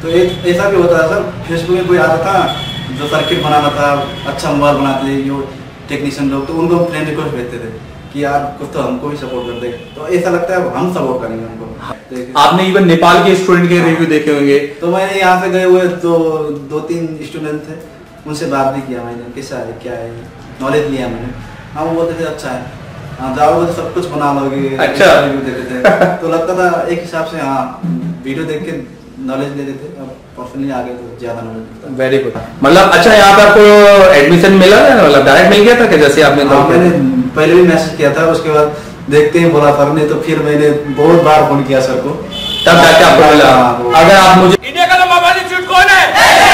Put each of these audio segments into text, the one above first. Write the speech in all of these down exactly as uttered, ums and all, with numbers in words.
तो एक ऐसा भी होता है सर, फेसबुक में कोई आता था जो सर्किट बनाना था, अच्छा मोबाइल बनाते थे जो टेक्नीशियन लोग, तो उनको फ्रेंड रिक्वेस्ट भेजते थे कि यार कुछ तो हमको भी सपोर्ट कर दे। तो ऐसा लगता है हम सपोर्ट करेंगे उनको। आपने इवन नेपाल के स्टूडेंट के रिव्यू देखे होंगे। तो मैंने यहाँ से गए हुए दो दो तीन स्टूडेंट थे, उनसे बात भी किया मैंने, कैसा है क्या है, नॉलेज लिया मैंने। हाँ वो बोलते थे अच्छा है, हाँ जाओगे तो सब कुछ बना लोगे। अच्छा रिव्यू देते थे तो लगता था एक हिसाब से हाँ वीडियो देख के नॉलेज लेते थे, अब पर्सनली आगे तो ज्यादा नॉलेज। Very good. मतलब अच्छा यहाँ पे आपको एडमिशन मिला है, मतलब डायरेक्ट मिल गया था कि जैसे आपने? हाँ मैंने पहले भी मैसेज किया था, उसके बाद देखते ही बोला सर ने, तो फिर मैंने बहुत बार फोन किया सर को, तब जाके आपको मिला। अगर आप मुझे इंडिया का नंबर वन इंस्टीट्यूट कौन है?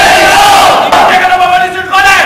इंडिया का नंबर वन इंस्टीट्यूट कौन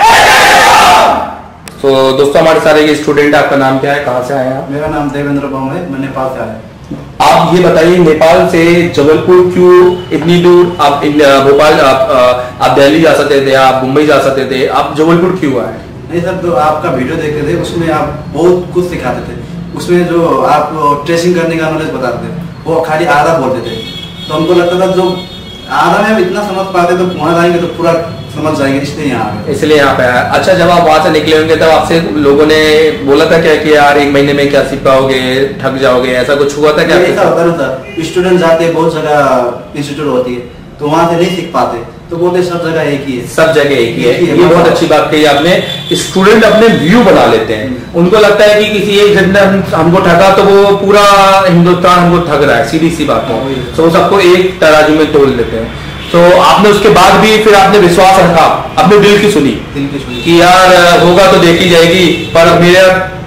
है? तो दोस्तों हमारे सारे स्टूडेंट, आपका नाम क्या है, कहाँ से आए आप? मेरा नाम देवेंद्र बाम है, मैं नेपाल से आया। आप ये बताइए नेपाल से जबलपुर क्यों इतनी दूर? आप भोपाल, आप आप दिल्ली जा सकते थे, आप मुंबई जा सकते थे, आप जबलपुर क्यों आए? नहीं सर, तो आपका वीडियो देखते थे, उसमें आप बहुत कुछ सिखाते थे। उसमें जो आप ट्रेसिंग करने का नॉलेज बताते थे वो खाली आधा बोलते थे, तो हमको लगता था जो आधा में हम इतना समझ पाते तो वहाँ जाएंगे तो पूरा समझ जाएंगे, इसलिए यहाँ इसलिए यहाँ पे आया। अच्छा जब आप वहाँ से निकले होंगे तब आपसे लोगों ने बोला था क्या कि यार एक महीने में क्या सीख पाओगे, थक जाओगे, ऐसा कुछ हुआ था क्या? ऐसा होता ना सर, स्टूडेंट जाते हैं बहुत जगह इंस्टीट्यूट होती है तो वहाँ से नहीं सीख पाते, तो बोलते सब जगह एक ही है। सब जगह एक ही है, ये बहुत अच्छी बात कही आपने। स्टूडेंट अपने व्यू बना लेते हैं, उनको लगता है कि किसी एक घंटा हमको ठगा तो वो पूरा हिंदुस्तान हमको ठग रहा है, सीधी सी बात है, तो वो सबको एक तराजू में तोल लेते हैं। तो आपने उसके बाद भी फिर आपने विश्वास रखा, अपने दिल की सुनी दिल की सुनी कि यार होगा तो देखी जाएगी। पर मेरा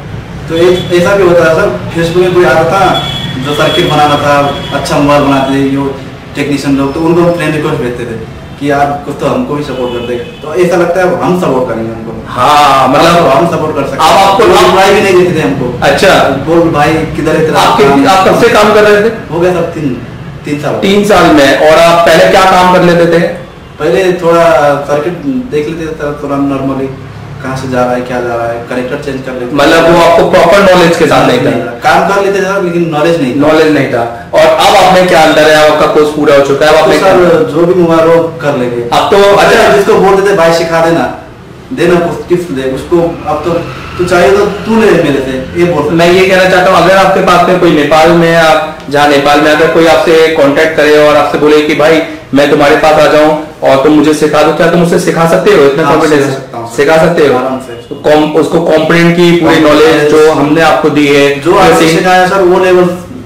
तो एक ऐसा भी होता है सर, फेसबुक में कोई आता था जो सर्किट बनाना था, अच्छा मोबाइल बनाते थे जो टेक्नीशियन लोग, तो उनको फ्रेंड रिक्वेस्ट भेजते थे कि यार कुछ तो हमको भी सपोर्ट कर देगा। तो ऐसा लगता है हम सपोर्ट करेंगे उनको। हाँ मतलब हम सपोर्ट कर सकते हैं। आप आपको रिप्लाई भी नहीं देते थे हमको। अच्छा बोल भाई किधर है तेरा? आप कब से काम कर रहे थे? हो गया सब तीन तीन साल तीन साल में। और आप पहले क्या काम कर लेते थे? पहले थोड़ा सर्किट देख लेते थे, थोड़ा नॉर्मली कहाँ से जा रहा है क्या जा रहा है, कनेक्टर चेंज कर लेते। मतलब वो आपको प्रॉपर नॉलेज के साथ नहीं था? काम कर लेते थे लेकिन नॉलेज नहीं नॉलेज नहीं था। और अब आपने क्या अंदर है, आपका कोर्स पूरा हो चुका है, अब आपने सर जो भी मोबाइल हो कर लेंगे अब तो। अच्छा जिसको बोलते थे भाई सिखा देना, देना कुछ टिप्स दे उसको, अब तो तू चाहिए तो तू ले मेरे से, ये बोल। मैं ये कहना चाहता हूँ, अगर आपके पास में कोई नेपाल में, आप जहाँ नेपाल में अगर कोई आपसे कांटेक्ट करे और आपसे बोले कि भाई मैं तुम्हारे पास आ जाऊं और तुम मुझे सिखा दो, क्या तुम मुझसे सिखा सकते हो? इतना कॉन्फिडेंस सिखा सकते हो? कॉम, उसको कॉम्पोनेंट की पूरी नॉलेज जो हमने आपको दी है, जो आपने सिखाया सर वो लेवल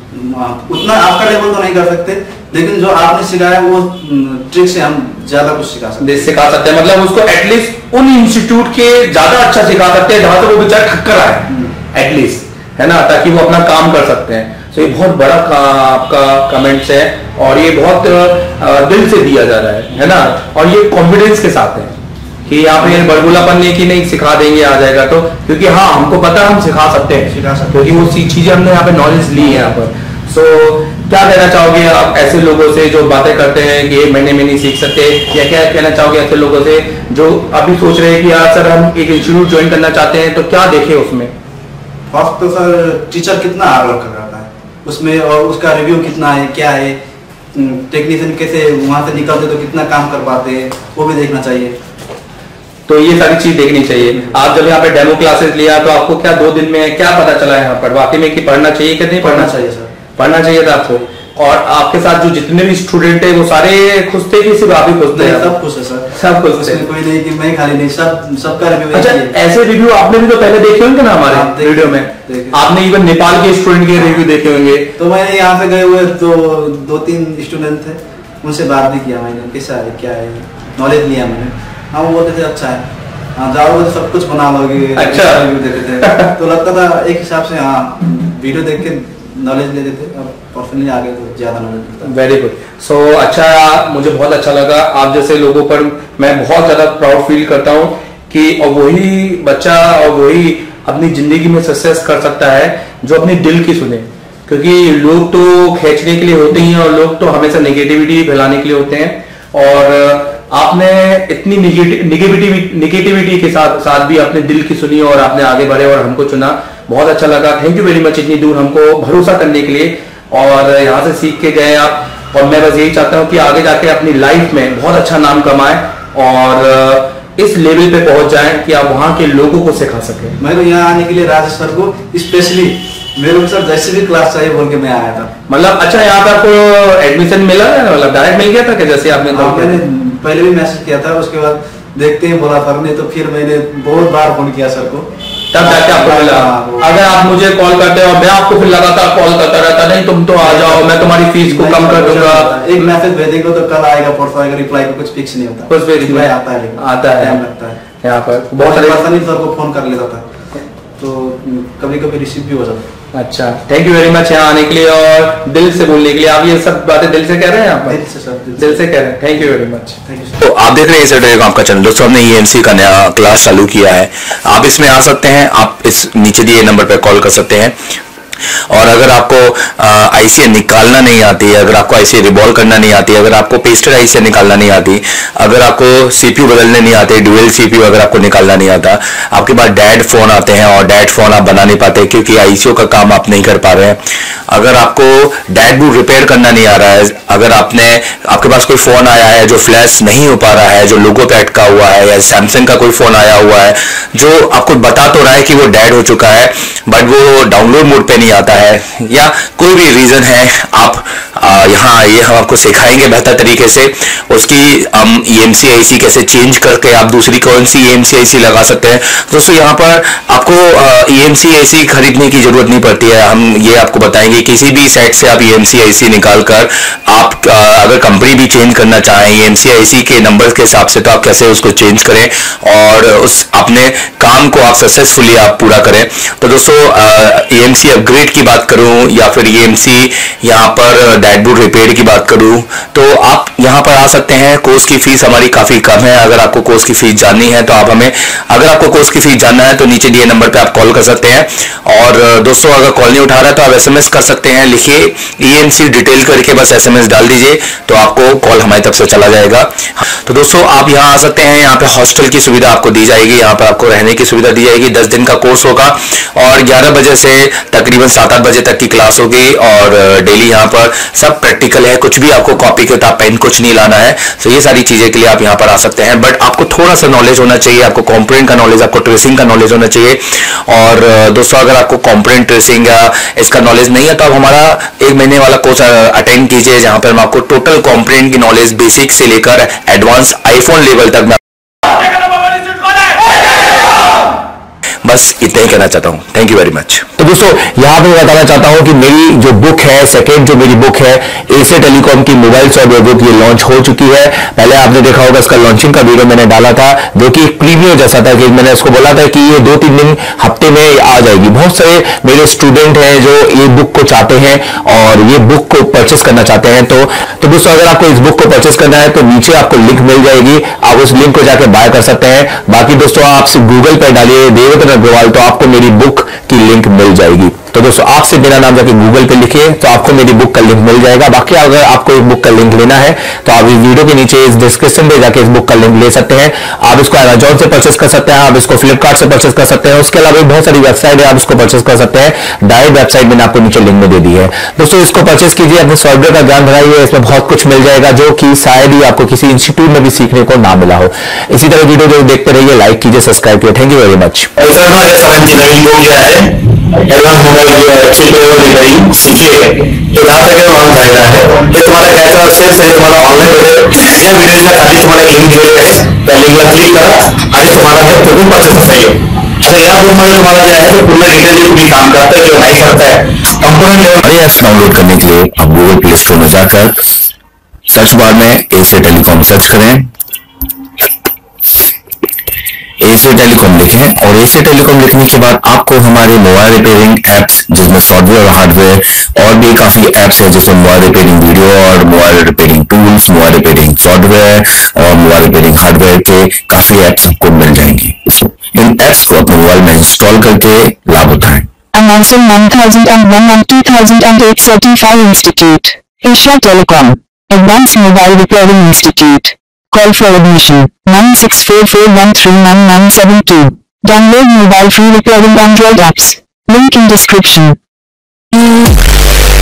उतना आपका लेवल तो नहीं कर सकते, लेकिन जो आपने सिखाया वो ट्रिक से हम ज्यादा कुछ सिखा सकते सिखा सकते हैं। मतलब उसको एटलीस्ट उन इंस्टीट्यूट के ज्यादा अच्छा सिखा सकते हैं जहां से वो बेचारा ठक्कर आए एटलीस्ट, है ना, ताकि वो अपना काम कर सकते हैं। तो ये बहुत बड़ा आपका कमेंट्स है और ये बहुत दिल से दिया जा रहा है, है ना, और ये कॉन्फिडेंस के साथ है कि यहाँ पे बड़बुलापन नहीं कि नहीं सिखा देंगे आ जाएगा, तो क्योंकि हाँ हमको पता है हम सिखा सकते हैं, सिखा सकते क्योंकि वो चीजें हमने यहाँ पे नॉलेज ली है यहाँ पर। सो क्या कहना चाहोगे आप ऐसे लोगों से जो बातें करते हैं कि एक महीने में नहीं सीख सकते, या क्या कहना चाहोगे ऐसे लोगों से जो अभी सोच रहे हैं कि यार सर हम एक इंस्टीट्यूट ज्वाइन करना चाहते हैं, तो क्या देखें उसमें? फर्स्ट तो सर टीचर कितना हार्ड वर्क करता है उसमें, और उसका रिव्यू कितना है क्या है, टेक्नीशियन कैसे वहां से निकलते तो कितना काम कर पाते हैं वो भी देखना चाहिए। तो ये सारी चीज देखनी चाहिए। आप जब यहाँ पे डेमो क्लासेस लिया तो आपको क्या दो दिन में क्या पता चला यहाँ पर वाकई में कि पढ़ना चाहिए कि नहीं पढ़ना चाहिए? सर पढ़ना चाहिए था आपको। और आपके साथ जो जितने भी स्टूडेंट है वो सारे खुश थे कि सिर्फ आप ही खुश थे? सब खुश है सर, सब खुश थे, कोई नहीं कि मैं खाली नहीं, सब सबका रिव्यू। अच्छा ऐसे रिव्यू आपने भी तो पहले देखे होंगे ना हमारे वीडियो में, आपने इवन नेपाल के स्टूडेंट के रिव्यू देखे होंगे। तो मैंने यहाँ से गए हुए तो दो तीन स्टूडेंट थे, उनसे बात भी किया मैंने, कैसा है क्या है, नॉलेज लिया मैंने। हाँ वो बोलते थे अच्छा है, हाँ जाओगे तो सब कुछ बना लोगे। अच्छा रिव्यू देते थे तो लगता था एक हिसाब से हाँ वीडियो देख के नॉलेज लेते थे, अब पर्सनली आगे तो ज्यादा नॉलेज। Very good. सो अच्छा, मुझे बहुत अच्छा लगा आप जैसे लोगों पर मैं बहुत ज्यादा प्राउड फील करता हूँ कि और वही बच्चा और वही अपनी जिंदगी में सक्सेस कर सकता है जो अपने दिल की सुने, क्योंकि लोग तो खींचने के लिए होते ही हैं और लोग तो हमेशा नेगेटिविटी फैलाने के लिए होते हैं, और आपने इतनी निगेटिविटी निगेटिविटी के साथ साथ भी अपने दिल की सुनी और आपने आगे बढ़े और हमको चुना। बहुत अच्छा लगा, थैंक यू वेरी मच इतनी दूर हमको भरोसा करने के लिए, और यहाँ से सीख के गए आप। और मैं बस यही चाहता हूँ कि आगे जाके अपनी लाइफ में बहुत अच्छा नाम कमाए और इस लेवल पे पहुंच जाए कि आप वहां के लोगों को सिखा सके। मैं तो यहाँ आने के लिए राजेश सर को स्पेशली मेरे को सर जैसे भी क्लास चाहिए बोल के मैं आया था। मतलब अच्छा यहाँ पे आपको एडमिशन मिला है, मतलब डायरेक्ट मिल गया था कि जैसे आपने? हाँ, मैंने पहले भी मैसेज किया था, उसके बाद देखते हैं बोला सर ने, तो फिर मैंने बहुत बार फोन किया सर को, तब जाके आपको मिला। अगर आप मुझे कॉल करते हो और मैं आपको फिर लगातार कॉल करता रहता, नहीं तुम तो आ जाओ, मैं तुम्हारी फीस को कम कर दूंगा। एक मैसेज भेजेंगे तो कल आएगा परसों आएगा, रिप्लाई को कुछ फिक्स नहीं होता, कुछ भी रिप्लाई आता है लेकिन आता है, टाइम लगता है। यहाँ पर बहुत सारे पर्सनली सर को फोन कर लेता था, तो कभी कभी रिसीव भी हो जाता। अच्छा, थैंक यू वेरी मच यहाँ आने के लिए और दिल से बोलने के लिए। आप ये सब बातें दिल से कह रहे हैं? आप दिल से सर, दिल से कह रहे हैं। Thank you very much. Thank you. तो आप देख रहे हैं एस टेलीकॉम का चैनल। दोस्तों हमने ईएमसी का नया क्लास चालू किया है, आप इसमें आ सकते हैं। आप इस नीचे दिए नंबर पर कॉल कर सकते हैं। और अगर आपको आईसीए निकालना नहीं आती, अगर आपको आईसीए रिवॉल्व करना नहीं आती, अगर आपको पेस्टेड आईसीए निकालना नहीं आती, अगर आपको सीपीयू बदलने नहीं आते, ड्यूअल सीपीयू अगर आपको निकालना नहीं आता, आपके पास डैड फोन आते हैं और डैड फोन आप बना नहीं पाते क्योंकि आईसीयू का काम आप नहीं कर पा रहे हैं, अगर आपको डैड बूट रिपेयर करना नहीं आ रहा है, अगर आपने आपके पास कोई फोन आया है जो फ्लैश नहीं हो पा रहा है, जो लोगो पे अटका हुआ है, या सैमसंग का कोई फोन आया हुआ है जो आपको बता तो रहा है कि वो डैड हो चुका है बट वो डाउनलोड मोड पे नहीं आता है, या कोई भी रीजन है, आप यहाँ आइए, हम आपको सिखाएंगे बेहतर तरीके से उसकी हम ईएमसी आईसी कैसे चेंज करके आप दूसरी कौन सी ईएमसी आईसी लगा सकते हैं। दोस्तों यहाँ पर आपको ईएमसी आईसी खरीदने की जरूरत नहीं पड़ती है, हम ये आपको बताएंगे किसी भी साइट से आप ईएमसी आईसी निकाल कर आप अगर कंपनी भी चेंज करना चाहें ईएमसी आईसी के नंबर के हिसाब से, तो आप कैसे उसको चेंज करें और उस अपने काम को आप सक्सेसफुली आप पूरा करें। तो दोस्तों ईएमसी अपग्रेड की बात करूं या फिर ईएमसी यहाँ पर डैडबूट रिपेयर की बात करूं तो आप यहाँ पर आ सकते हैं। कोर्स की फीस हमारी काफी कम है, अगर आपको कोर्स की फीस जाननी है तो आप हमें अगर आपको कोर्स की फीस जानना है तो नीचे दिए नंबर पे आप कॉल कर सकते हैं। और दोस्तों अगर कॉल नहीं उठा रहा है तो आप एसएमएस कर सकते हैं, लिखिए ईएमसी डिटेल करके बस एसएमएस डाल दीजिए तो आपको कॉल हमारी तरफ से चला जाएगा। तो दोस्तों आप यहाँ आ सकते हैं, यहाँ पे हॉस्टल की सुविधा आपको दी जाएगी, यहाँ पर आपको रहने की सुविधा दी जाएगी। दस दिन का कोर्स होगा और ग्यारह बजे से तकरीबन सात आठ बजे तक की क्लास होगी और डेली यहाँ पर सब प्रैक्टिकल है, कुछ भी आपको कॉपी किताब पेन कुछ नहीं लाना है। तो ये सारी चीजें के लिए आप यहाँ पर आ सकते हैं, बट आपको थोड़ा सा नॉलेज होना चाहिए, आपको कॉम्पोनेंट का नॉलेज, आपको ट्रेसिंग का नॉलेज होना चाहिए। और दोस्तों अगर आपको कॉम्पोनेंट ट्रेसिंग या इसका नॉलेज नहीं है तो आप हमारा एक महीने वाला कोर्स अटेंड कीजिए, जहां पर हम आपको टोटल कॉम्पोनेंट की नॉलेज बेसिक से लेकर एडवांस आईफोन लेवल तक मैं बस इतना ही कहना चाहता हूँ। Thank you very much. तो दोस्तों यहाँ पे मैं बताना चाहता हूँ कि मेरी जो बुक है, सेकेंड जो मेरी बुक है एसए टेलीकॉम की मोबाइल सॉफ्टवेयर बुक, ये लॉन्च हो चुकी है। पहले आपने देखा होगा इसका लॉन्चिंग का वीडियो मैंने डाला था जो कि एक प्रीमियर जैसा था, कि मैंने इसको बोला था कि ये दो तीन दिन हफ्ते में आ जाएगी। बहुत सारे मेरे स्टूडेंट हैं जो ये बुक को चाहते हैं और ये बुक को परचेस करना चाहते हैं। तो तो दोस्तों अगर आपको इस बुक को परचेस करना है तो नीचे आपको लिंक मिल जाएगी, आप उस लिंक को जाकर बाय कर सकते हैं। बाकी दोस्तों आप सिर्फ गूगल पर डालिए देवरत्न अग्रवाल तो आपको मेरी बुक की लिंक मिल जाएगी। तो दोस्तों आपसे मेरा नाम जाके गूगल पे लिखिए तो आपको मेरी बुक का लिंक मिल जाएगा। बाकी अगर आपको इस बुक का लिंक लेना है तो आप इस वीडियो के नीचे इस डिस्क्रिप्शन में जाके इस बुक का लिंक ले सकते हैं। आप इसको अमेजॉन से परचेस कर सकते हैं, आप इसको फ्लिपकार्ट से परचेस कर सकते हैं, उसके अलावा बहुत सारी वेबसाइट है आप इसको परचेस कर सकते हैं। डायरेक्ट वेबसाइट मैंने आपको नीचे लिंक में दे दी है। दोस्तों इसको परचेस कीजिए, अपने सॉफ्टवेयर का ज्ञान बढ़ाइए, इसमें बहुत कुछ मिल जाएगा जो कि शायद ही आपको किसी इंस्टीट्यूट में भी सीखने को ना मिला हो। इसी तरह वीडियो जो देखते रहिए, लाइक कीजिए, सब्सक्राइब कीजिए। Thank you very much. Advance mobile जो है अच्छी रिपेयरिंग सीखिए तो जहाँ तक है वहाँ फायदा है। ये तुम्हारा कैसा सेल्स है, तुम्हारा ऑनलाइन हो यह वीडियो का खाली तुम्हारा लिंक दिए गए हैं, लिंक में क्लिक करा आगे तुम्हारा है तो भी परचेस चाहिए। अच्छा यहाँ पर हमारा तुम्हारा जो है तो पूरा डिटेल जो भी काम करता है जो नहीं करता है कंपोनेंट लेवल ऐप्स डाउनलोड करने के लिए आप गूगल प्ले स्टोर में जाकर सर्च बार में एसए टेलीकॉम सर्च करें, एसए टेलीकॉम लिखें और एसए टेलीकॉम लिखने के बाद आपको हमारे मोबाइल रिपेयरिंग एप्स जिसमें सॉफ्टवेयर और हार्डवेयर और भी काफी एप्स है जिसमें मोबाइल रिपेयरिंग वीडियो और mobile repairing tools, mobile repairing software और मोबाइल रिपेयरिंग हार्डवेयर के काफी एप्स आपको मिल जाएंगी। इन एप्स को अपने मोबाइल में इंस्टॉल करके लाभ उठाएं। Announcing one thousand one and two thousand eight Certified Institute, Asia Telecom, Advanced Mobile Repairing Institute. Call for admission nine six four four one three nine nine seven two. Download mobile free repairing Android apps. Link in description.